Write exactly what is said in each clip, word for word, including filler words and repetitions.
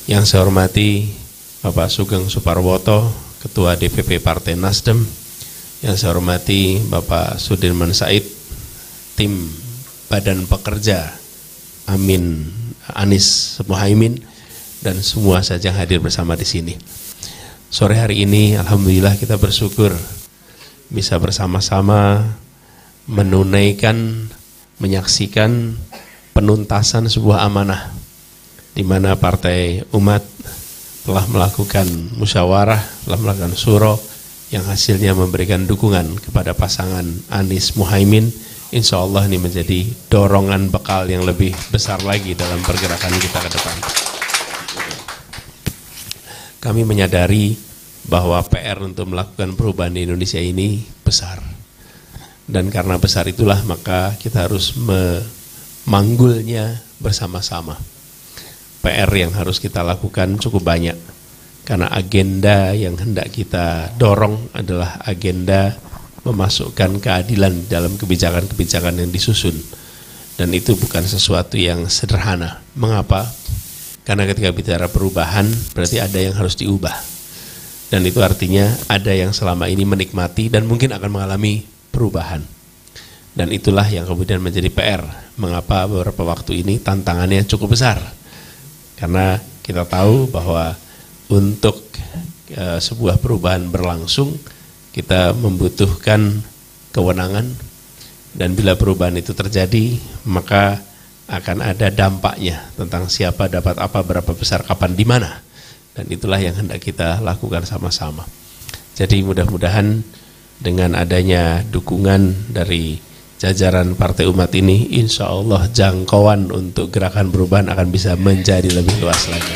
Yang saya hormati Bapak Sugeng Suparwoto, Ketua D P P Partai Nasdem. Yang saya hormati Bapak Sudirman Said, tim Badan Pekerja Amin Anies Muhaimin, dan semua saja yang hadir bersama di sini. Sore hari ini alhamdulillah kita bersyukur bisa bersama-sama menunaikan, menyaksikan penuntasan sebuah amanah di mana Partai Umat telah melakukan musyawarah, telah melakukan syuro yang hasilnya memberikan dukungan kepada pasangan Anies Muhaimin. Insya Allah ini menjadi dorongan bekal yang lebih besar lagi dalam pergerakan kita ke depan. Kami menyadari bahwa P R untuk melakukan perubahan di Indonesia ini besar. Dan karena besar itulah maka kita harus memanggulnya bersama-sama. P R yang harus kita lakukan cukup banyak. Karena agenda yang hendak kita dorong adalah agenda memasukkan keadilan dalam kebijakan-kebijakan yang disusun. Dan itu bukan sesuatu yang sederhana. Mengapa? Karena ketika bicara perubahan berarti ada yang harus diubah. Dan itu artinya ada yang selama ini menikmati dan mungkin akan mengalami perubahan. Dan itulah yang kemudian menjadi P R. Mengapa beberapa waktu ini tantangannya cukup besar. Karena kita tahu bahwa untuk e, sebuah perubahan berlangsung, kita membutuhkan kewenangan, dan bila perubahan itu terjadi, maka akan ada dampaknya tentang siapa dapat apa, berapa besar, kapan, di mana. Dan itulah yang hendak kita lakukan sama-sama. Jadi mudah-mudahan dengan adanya dukungan dari jajaran Partai Umat ini, insya Allah jangkauan untuk gerakan perubahan akan bisa menjadi lebih luas lagi.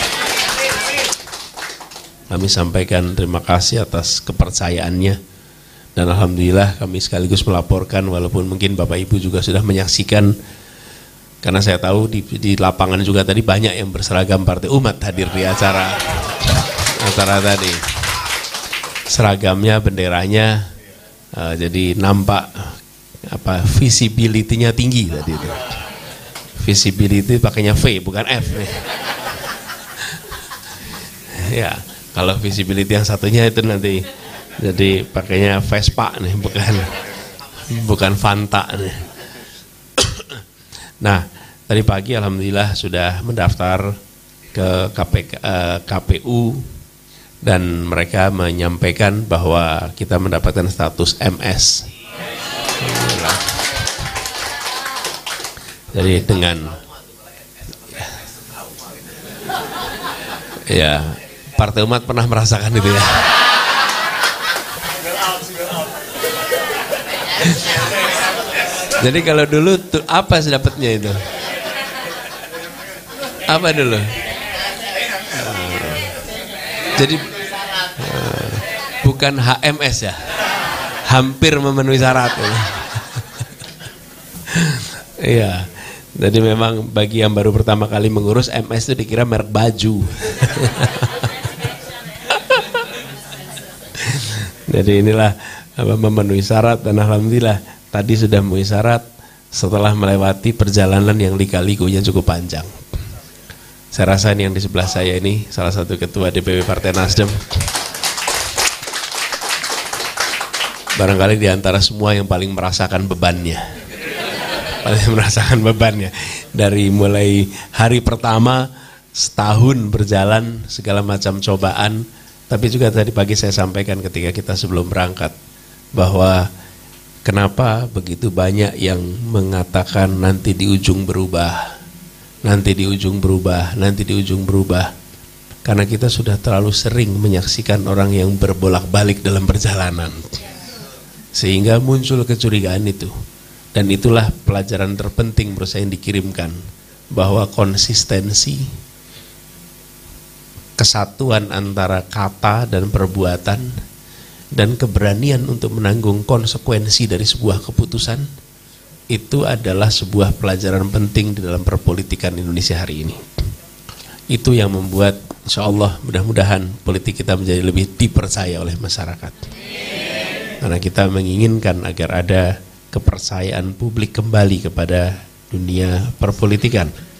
Kami sampaikan terima kasih atas kepercayaannya, dan alhamdulillah kami sekaligus melaporkan, walaupun mungkin Bapak Ibu juga sudah menyaksikan, karena saya tahu di, di lapangan juga tadi banyak yang berseragam Partai Umat hadir di acara acara tadi. Seragamnya, benderanya, uh, jadi nampak apa visibility-nya tinggi tadi itu. Visibility pakainya V bukan F nih. Ya, kalau visibility yang satunya itu nanti jadi pakainya Vespa nih, bukan bukan Fanta nih. Nah, tadi pagi alhamdulillah sudah mendaftar ke K P K, eh, K P U, dan mereka menyampaikan bahwa kita mendapatkan status M S. Jadi dengan ya, Partai Umat pernah merasakan itu ya. Jadi kalau dulu tuh apa sih dapatnya itu? Apa dulu? Uh, jadi uh, bukan H M S ya, hampir memenuhi syarat. Iya, jadi memang bagi yang baru pertama kali mengurus, M S itu dikira merek baju. Jadi inilah apa, memenuhi syarat, dan alhamdulillah tadi sudah memenuhi syarat setelah melewati perjalanan yang lika-likunya cukup panjang. Saya rasa ini yang di sebelah saya ini salah satu ketua D P P Partai Nasdem. Barangkali di antara semua yang paling merasakan bebannya. Paling merasakan bebannya. Dari mulai hari pertama, setahun berjalan, segala macam cobaan. Tapi juga tadi pagi saya sampaikan ketika kita sebelum berangkat, bahwa kenapa begitu banyak yang mengatakan nanti di ujung berubah, nanti di ujung berubah, nanti di ujung berubah. Karena kita sudah terlalu sering menyaksikan orang yang berbolak-balik dalam perjalanan. Sehingga muncul kecurigaan itu. Dan itulah pelajaran terpenting menurut saya yang dikirimkan. Bahwa konsistensi, kesatuan antara kata dan perbuatan, dan keberanian untuk menanggung konsekuensi dari sebuah keputusan, itu adalah sebuah pelajaran penting di dalam perpolitikan Indonesia hari ini. Itu yang membuat insya Allah mudah-mudahan politik kita menjadi lebih dipercaya oleh masyarakat. Karena kita menginginkan agar ada kepercayaan publik kembali kepada dunia perpolitikan.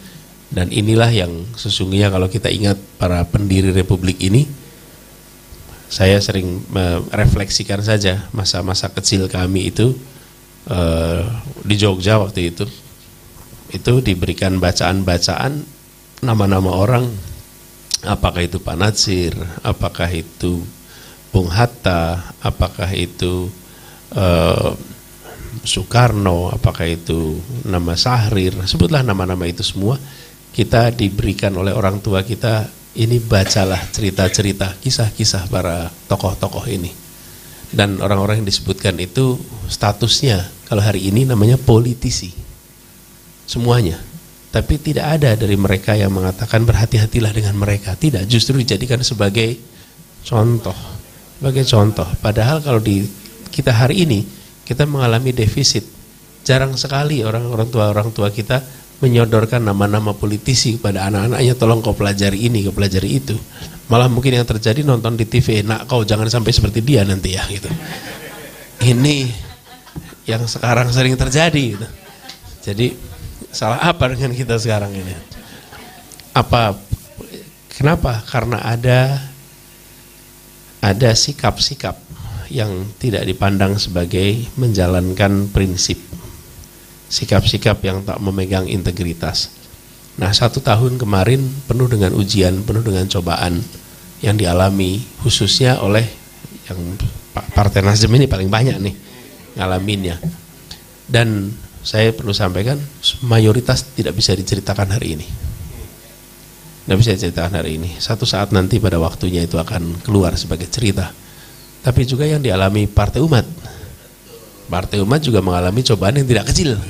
Dan inilah yang sesungguhnya kalau kita ingat para pendiri republik ini, saya sering merefleksikan saja masa-masa kecil kami itu eh, di Jogja waktu itu, itu diberikan bacaan-bacaan nama-nama orang, apakah itu Pak Natsir, apakah itu Bung Hatta, apakah itu eh, Soekarno, apakah itu nama Syahrir, sebutlah nama-nama itu semua. Kita diberikan oleh orang tua kita, ini bacalah cerita-cerita, kisah-kisah para tokoh-tokoh ini. Dan orang-orang yang disebutkan itu statusnya, kalau hari ini namanya politisi. Semuanya. Tapi tidak ada dari mereka yang mengatakan berhati-hatilah dengan mereka. Tidak, justru dijadikan sebagai contoh. Sebagai contoh. Padahal kalau di kita hari ini, kita mengalami defisit. Jarang sekali orang-orang tua orang tua kita menyodorkan nama-nama politisi kepada anak-anaknya, tolong kau pelajari ini, kau pelajari itu. Malah mungkin yang terjadi nonton di T V, nak kau jangan sampai seperti dia nanti ya gitu. Ini yang sekarang sering terjadi gitu. Jadi salah apa dengan kita sekarang ini? Apa? Kenapa? Karena ada ada sikap-sikap yang tidak dipandang sebagai menjalankan prinsip. Sikap-sikap yang tak memegang integritas. Nah, satu tahun kemarin penuh dengan ujian, penuh dengan cobaan yang dialami khususnya oleh yang Partai Nasdem ini paling banyak nih ngalaminnya. Dan saya perlu sampaikan, mayoritas tidak bisa diceritakan hari ini. Tidak bisa diceritakan hari ini. Satu saat nanti pada waktunya itu akan keluar sebagai cerita. Tapi juga yang dialami Partai Umat. Partai Umat juga mengalami cobaan yang tidak kecil.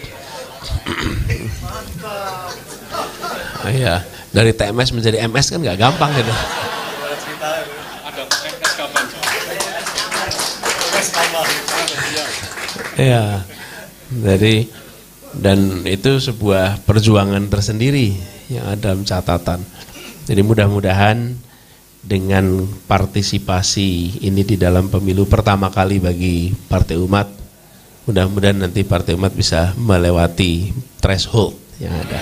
Iya, dari T M S menjadi M S kan nggak gampang gitu. Iya, jadi dan itu sebuah perjuangan tersendiri yang ada dalam catatan. Jadi mudah-mudahan dengan partisipasi ini di dalam pemilu pertama kali bagi Partai Umat, mudah-mudahan nanti Partai Umat bisa melewati threshold yang ada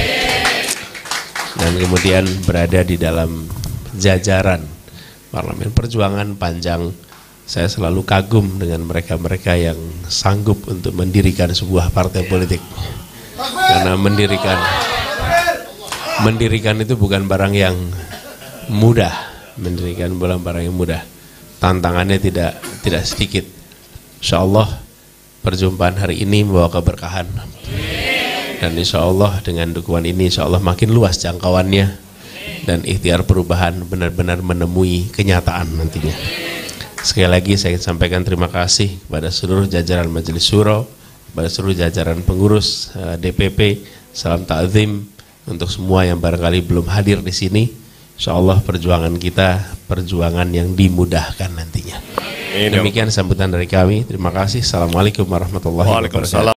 dan kemudian berada di dalam jajaran parlemen. Perjuangan panjang, saya selalu kagum dengan mereka-mereka yang sanggup untuk mendirikan sebuah partai politik, karena mendirikan mendirikan itu bukan barang yang mudah. Mendirikan bulan barang yang mudah, tantangannya tidak tidak sedikit. Insya Allah perjumpaan hari ini membawa keberkahan, dan insya Allah dengan dukungan ini insya Allah makin luas jangkauannya dan ikhtiar perubahan benar-benar menemui kenyataan nantinya. Sekali lagi saya ingin sampaikan terima kasih kepada seluruh jajaran Majelis Syuro, kepada seluruh jajaran pengurus uh, D P P. Salam ta'zim untuk semua yang barangkali belum hadir di sini. InsyaAllah perjuangan kita perjuangan yang dimudahkan nantinya. Demikian sambutan dari kami. Terima kasih. Assalamualaikum warahmatullahi wabarakatuh.